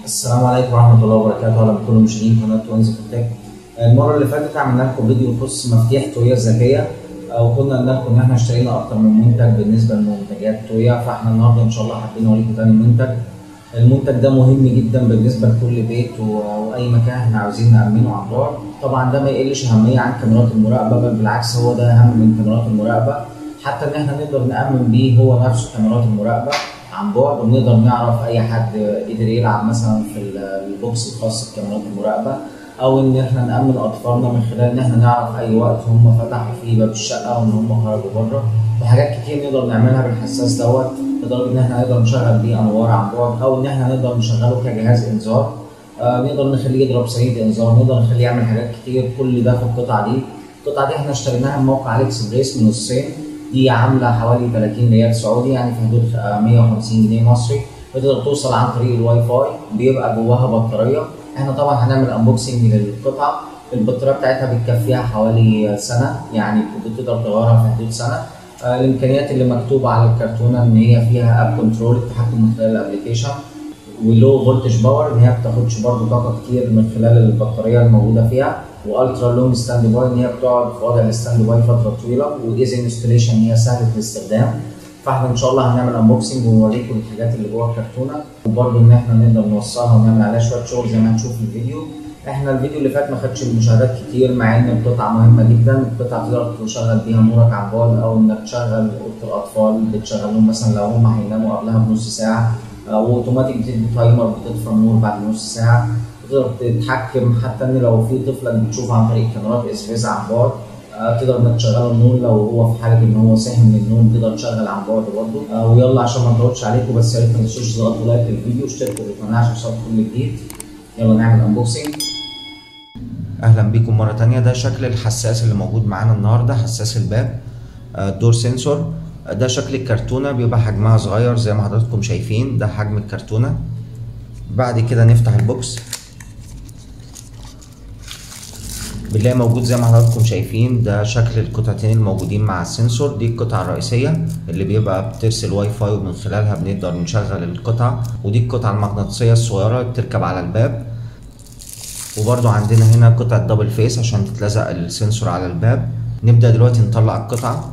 السلام عليكم ورحمة الله وبركاته، أهلا بكل مشاهدين قناة وينز فوتك. المرة اللي فاتت عملنا لكم فيديو يخص مفاتيح تويا الذكية، وقلنا لكم إن إحنا اشترينا أكتر من منتج بالنسبة لمنتجات تويا، فإحنا النهاردة إن شاء الله حابين نوريكم تاني منتج. المنتج ده مهم جدا بالنسبة لكل بيت وأي مكان إحنا عاوزين نأمنه عن بعد. طبعا ده ما يقلش أهمية عن كاميرات المراقبة، بل بالعكس هو ده أهم من كاميرات المراقبة، حتى إن إحنا نقدر نأمن بيه هو نفسه كاميرات المراقبة عن بعد، ونقدر نعرف اي حد قدر يلعب مثلا في البوكس الخاص بكاميرات المراقبه، او ان احنا نامن اطفالنا من خلال ان احنا نعرف اي وقت هم فتحوا فيه باب الشقه وان هم خرجوا بره. وحاجات كتير نقدر نعملها بالحساس دوت، لدرجه ان احنا نقدر نشغل بيه انوار عن بعد، او ان احنا نقدر نشغله كجهاز انذار. نقدر نخليه يضرب صيد انذار، نقدر نخليه يعمل حاجات كتير. كل ده في القطعه دي. القطعه دي احنا اشتريناها من موقع علي اكسبريس من الصين. دي عامله حوالي 30 ريال سعودي، يعني في حدود 150 جنيه مصري. بتقدر توصل عن طريق الواي فاي، بيبقى جواها بطاريه. احنا طبعا هنعمل انبوكسنج للقطعه. البطاريه بتاعتها بتكفيها حوالي سنه، يعني بتقدر تغيرها في حدود سنه. الامكانيات اللي مكتوبه على الكرتونه ان هي فيها اب كنترول، التحكم من خلال الابلكيشن، ولو فولتج باور ان هي ما بتاخدش برضه طاقه كتير من خلال البطاريه الموجوده فيها، والترا لونج ستاند باي ان هي بتقعد في وضع الستاند باي فتره طويله، وايزي انستليشن هي سهله الاستخدام. فاحنا ان شاء الله هنعمل انبوكسنج ونوريكم الحاجات اللي جوه الكرتونه، وبرضه ان احنا نقدر نوصلها ونعمل عليها شويه شغل زي ما هنشوف في الفيديو. احنا الفيديو اللي فات ما خدش مشاهدات كتير، مع ان القطعه مهمه جدا. القطعه تقدر تشغل بيها نورك عن بعد، او انك تشغل اوضه الاطفال بتشغلهم مثلا لو هم هيناموا قبلها بنص ساعه، واوتوماتيك بتدي تايمر بتطفى النور بعد نص ساعه. تقدر تتحكم حتى ان لو في طفل بتشوف عن طريق كاميرات اسفيز عن بعد، تقدر انك تشغله النور لو هو في حاله ان هو صاحي من النوم، تقدر تشغل عن بعد برضه. ويلا عشان ما نطولش عليكم، بس يا ريت ما تنسوش تضغطوا لايك للفيديو واشتركوا في القناه عشان يوصلكم كل جديد. يلا نعمل انبوكسنج. اهلا بيكم مره ثانيه. ده شكل الحساس اللي موجود معانا النهارده، حساس الباب دور سنسور. ده شكل الكرتونه، بيبقى حجمها صغير زي ما حضراتكم شايفين. ده حجم الكرتونه. بعد كده نفتح البوكس، بنلاقي موجود زي ما حضراتكم شايفين ده شكل القطعتين الموجودين مع السنسور. دي القطعة الرئيسية اللي بيبقى بترسل واي فاي ومن خلالها بنقدر نشغل القطعة، ودي القطعة المغناطيسية الصغيرة اللي بتركب على الباب. وبرضو عندنا هنا قطعة دبل فيس عشان تتلزق السنسور على الباب. نبدأ دلوقتي نطلع القطعة.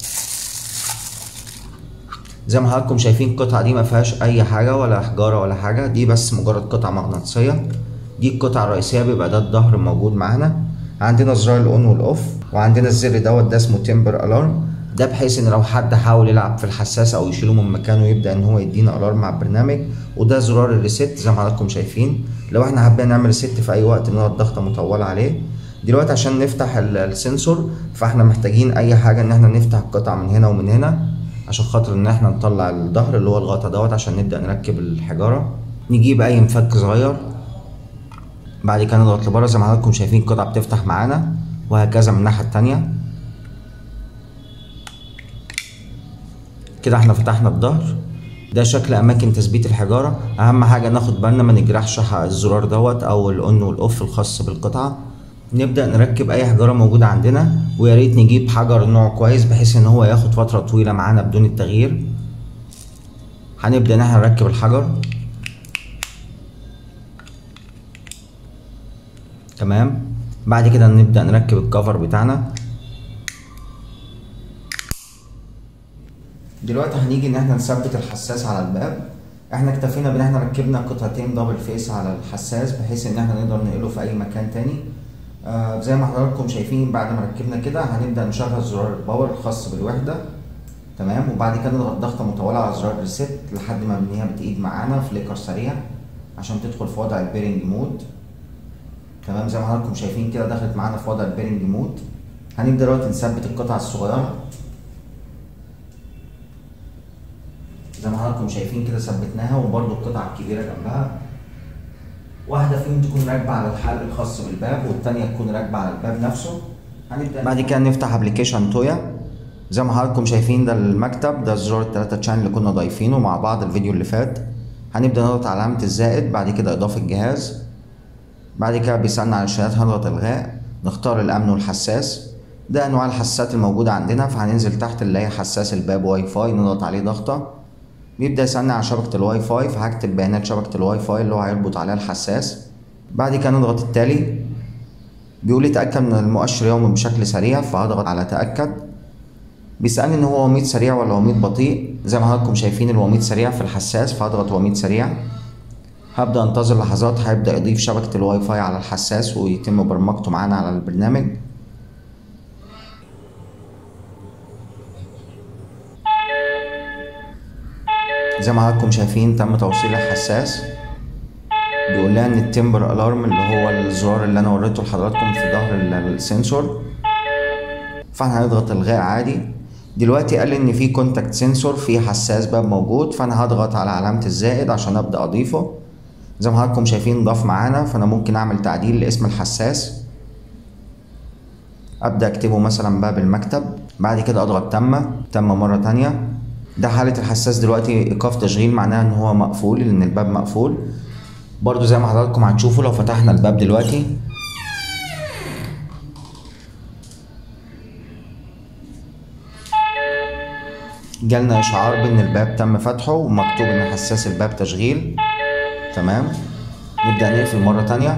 زي ما حضراتكم شايفين القطعة دي ما فيهاش أي حاجة ولا حجارة ولا حاجة، دي بس مجرد قطعة مغناطيسية. دي القطعة الرئيسية، بيبقى ده الظهر موجود معانا. عندنا زرار الاون والاوف، وعندنا الزر دوت ده اسمه تمبر الارم. ده بحيث ان لو حد حاول يلعب في الحساس او يشيله من مكانه يبدا ان هو يدينا الارم مع البرنامج. وده زرار الريست زي ما حضراتكم شايفين، لو احنا حابين نعمل ريست في اي وقت نقعد ضغطه مطوله عليه. دلوقتي عشان نفتح السنسور فاحنا محتاجين اي حاجه ان احنا نفتح القطع من هنا ومن هنا، عشان خاطر ان احنا نطلع الظهر اللي هو الغطا دوت عشان نبدا نركب الحجاره. نجيب اي مفك صغير، بعد كده نضغط لبره زي ما حضراتكم شايفين القطعه بتفتح معانا، وهكذا من الناحيه التانيه. كده احنا فتحنا الظهر. ده شكل اماكن تثبيت الحجاره. اهم حاجه ناخد بالنا ما نجرحش الزرار دوت او الاون والاوف الخاص بالقطعه. نبدا نركب اي حجاره موجوده عندنا، ويا ريت نجيب حجر نوع كويس بحيث ان هو ياخد فتره طويله معانا بدون التغيير. هنبدا ان احنا نركب الحجر. تمام. بعد كده نبدأ نركب الكفر بتاعنا. دلوقتي هنيجي ان احنا نثبت الحساس على الباب. احنا اكتفينا بان احنا ركبنا قطعتين دبل فيس على الحساس بحيث ان احنا نقدر ننقله في اي مكان تاني. زي ما حضراتكم شايفين بعد ما ركبنا كده هنبدأ نشغل زرار الباور الخاص بالوحدة. تمام. وبعد كده نضغط ضغطة مطولة على زرار الريست لحد ما هي بتقيد معانا فليكر سريع عشان تدخل في وضع البيرنج مود. تمام. زي ما حضراتكم شايفين كده دخلت معانا في وضع البيرنج مود. هنبدا دلوقتي نثبت القطعه الصغيره. زي ما حضراتكم شايفين كده ثبتناها، وبرده القطعه الكبيره جنبها. واحده فيهم تكون راكبه على الحلق الخاص بالباب، والثانيه تكون راكبه على الباب نفسه. هنبدا بعد كده نفتح ابلكيشن تويا. زي ما حضراتكم شايفين ده المكتب، ده زرار الثلاثه تشانل اللي كنا ضايفينه مع بعض الفيديو اللي فات. هنبدا نضغط على علامه الزائد، بعد كده اضافه جهاز. بعد كده بيسألنا عن الشهادات، هنضغط الغاء. نختار الامن والحساس. ده انواع الحساسات الموجوده عندنا، فهننزل تحت نلاقي حساس الباب واي فاي، نضغط عليه ضغطه. بيبدأ يسألني عن شبكة الواي فاي، فهكتب بيانات شبكة الواي فاي اللي هو هيربط عليها الحساس. بعد كده نضغط التالي. بيقول لي تأكد من المؤشر يومي بشكل سريع، فهضغط على تأكد. بيسألني ان هو وميض سريع ولا وميض بطيء. زي ما حضراتكم شايفين الوميض سريع في الحساس، فهضغط وميض سريع. هبدأ انتظر لحظات، هيبدأ يضيف شبكة الواي فاي على الحساس ويتم برمجته معانا على البرنامج. زي ما حضراتكم شايفين تم توصيل الحساس. بيقول لنا ان التمبر الارم اللي هو الزرار اللي انا وريته لحضراتكم في ظهر السنسور، فاحنا هنضغط الغاء عادي. دلوقتي قال لي ان في كونتاكت سنسور في حساس باب موجود، فانا هضغط على علامة الزائد عشان ابدأ اضيفه. زي ما حضراتكم شايفين ضاف معانا، فانا ممكن اعمل تعديل لاسم الحساس. ابدأ اكتبه مثلا باب المكتب. بعد كده اضغط تم مرة تانية. ده حالة الحساس دلوقتي ايقاف تشغيل، معناها ان هو مقفول، لان الباب مقفول. برضو زي ما حضراتكم هتشوفوا لو فتحنا الباب دلوقتي، جالنا اشعار بان الباب تم فتحه ومكتوب ان حساس الباب تشغيل. تمام. نبدأ نقفل مرة تانية.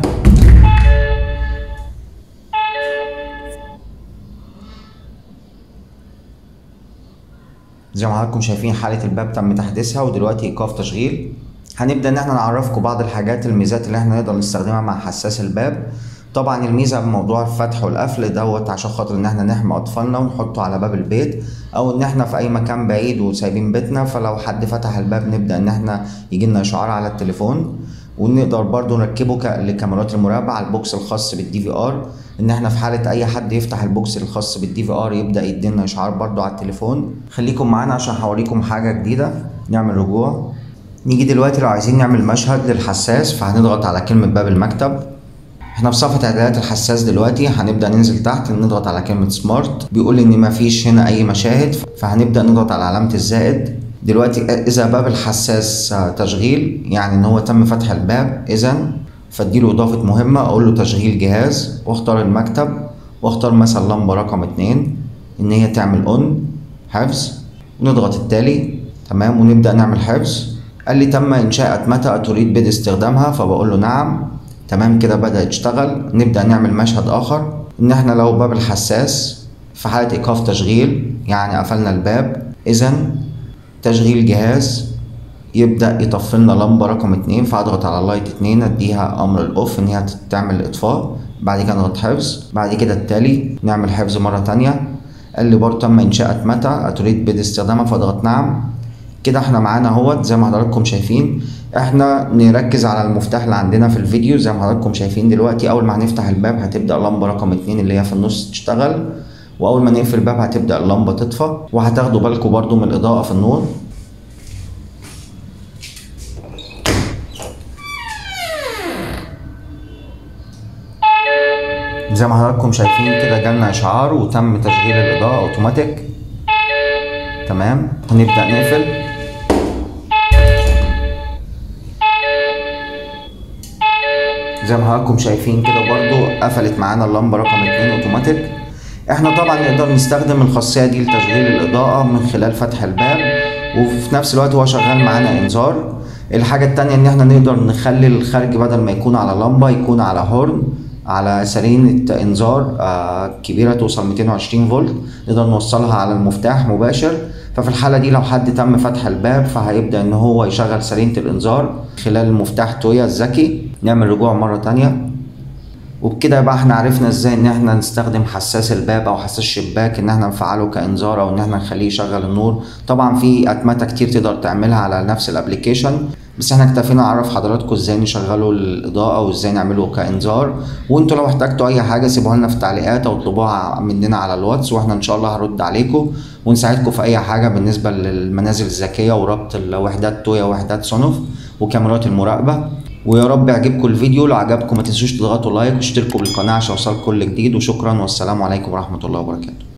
زي ما حضراتكم شايفين حالة الباب تم تحديثها ودلوقتي ايقاف تشغيل. هنبدأ ان احنا نعرفكم بعض الحاجات الميزات اللي احنا نقدر نستخدمها مع حساس الباب. طبعا الميزة بموضوع الفتح والقفل دوت عشان خاطر ان احنا نحمي اطفالنا ونحطه على باب البيت، او ان احنا في اي مكان بعيد وسايبين بيتنا، فلو حد فتح الباب نبدأ ان احنا يجيلنا اشعار على التليفون. ونقدر برضو نركبه لكاميرات المراقبة على البوكس الخاص بالدي في ار، ان احنا في حالة اي حد يفتح البوكس الخاص بالدي في ار يبدأ يدينا اشعار برضو على التليفون. خليكم معانا عشان هوريكم حاجة جديدة. نعمل رجوع. نيجي دلوقتي لو عايزين نعمل مشهد للحساس، فهنضغط على كلمة باب المكتب. احنا في صفحة اعدادات الحساس دلوقتي، هنبدأ ننزل تحت نضغط على كلمة سمارت. بيقول ان مفيش هنا اي مشاهد، فهنبدأ نضغط على علامة الزائد. دلوقتي اذا باب الحساس تشغيل، يعني ان هو تم فتح الباب، اذا فاديله اضافة مهمة، اقول له تشغيل جهاز، واختار المكتب، واختار مثلا لمبة رقم 2 ان هي تعمل اون حفظ. نضغط التالي. تمام. ونبدأ نعمل حفظ. قال لي تم انشاء اتمتة تريد بدء استخدامها، فبقول له نعم. تمام كده بدأ يشتغل. نبدأ نعمل مشهد آخر، إن إحنا لو باب الحساس في حالة إيقاف تشغيل، يعني قفلنا الباب، إذا تشغيل جهاز يبدأ يطفي لنا لمبة رقم 2، فأضغط على لايت 2 أديها أمر الأوف إن هي تعمل إطفاء. بعد كده نضغط حفظ. بعد كده التالي نعمل حفظ مرة تانية. قال لي برضه تم إنشاء أتمتة تريد بدء استخدامها، فأضغط نعم. كده احنا معانا اهوت زي ما حضراتكم شايفين. احنا نركز على المفتاح اللي عندنا في الفيديو. زي ما حضراتكم شايفين دلوقتي اول ما هنفتح الباب هتبدأ لمبة رقم 2 اللي هي في النص تشتغل، واول ما نقفل الباب هتبدأ اللمبة تطفى. وهتاخدوا بالكم برضو من الإضاءة في النور. زي ما حضراتكم شايفين كده جالنا اشعار وتم تشغيل الإضاءة اوتوماتيك. تمام. هنبدأ نقفل. زي ما حضراتكم شايفين كده برضو قفلت معانا اللمبة رقم 2 اوتوماتيك. احنا طبعا نقدر نستخدم الخاصية دي لتشغيل الإضاءة من خلال فتح الباب، وفي نفس الوقت هو شغال معانا انذار. الحاجة التانية ان احنا نقدر نخلي الخارج بدل ما يكون على لمبة يكون على هورن، على سرينة انذار كبيرة توصل 220 فولت، نقدر نوصلها على المفتاح مباشر. ففي الحالة دي لو حد تم فتح الباب فهيبدأ ان هو يشغل سرينة الانذار خلال المفتاح تويا الذكي. نعمل رجوع مرة تانية. وبكده يبقى احنا عرفنا ازاي ان احنا نستخدم حساس الباب او حساس الشباك، ان احنا نفعله كانذار او ان احنا نخليه يشغل النور. طبعا في اتمتة كتير تقدر تعملها على نفس الابليكيشن، بس احنا اكتفينا نعرف حضراتكم ازاي نشغلوا الاضاءة وازاي نعمله كانذار. وانتوا لو احتجتوا اي حاجة سيبوها لنا في التعليقات او اطلبوها مننا على الواتس، واحنا ان شاء الله هرد عليكم ونساعدكم في اي حاجة بالنسبة للمنازل الذكية وربط الوحدات تويا ووحدات سونوف وكاميرات المراقبة. ويا رب يعجبكم الفيديو. لو عجبكم ما تنسوش تضغطوا لايك واشتركوا بالقناة عشان يوصلكم كل جديد. وشكرا والسلام عليكم ورحمة الله وبركاته.